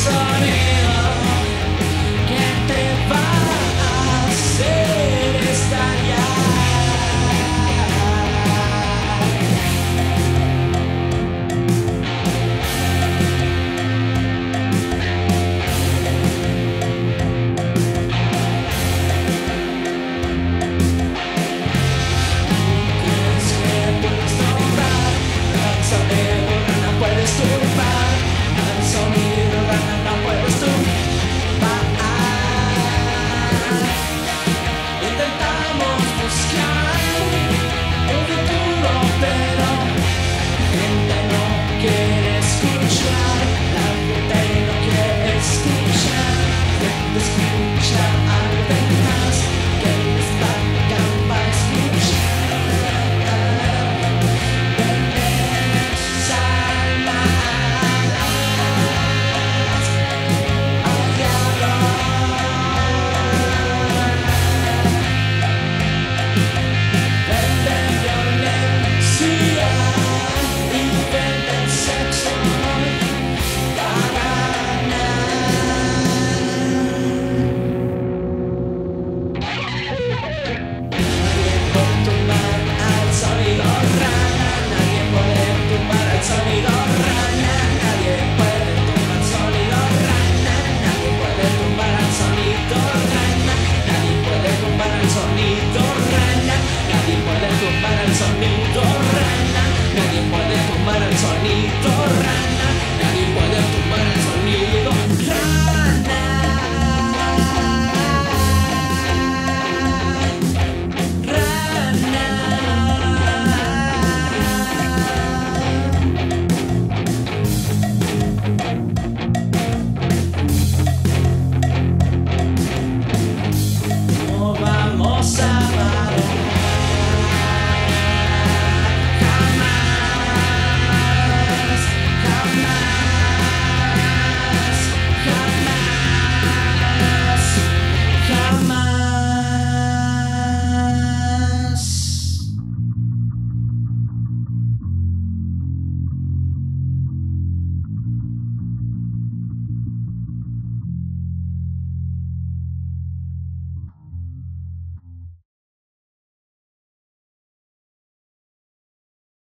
sonido que te va a hacer estallar. ¿Crees que puedes nombrar al sonido que no puedes turbar? Al sonido que no puedes turbar. Intentamos buscar un futuro, pero la gente no quiere escuchar. La gente no quiere escuchar. La gente escucha a los demás que les pagan para escuchar. Sonido rana, nadie puede tumbar el sonido rana.